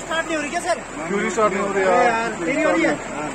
Start नहीं हो रही क्या सर? क्यों नहीं स्टार्ट नहीं हो रही यार? तेरी हो रही है?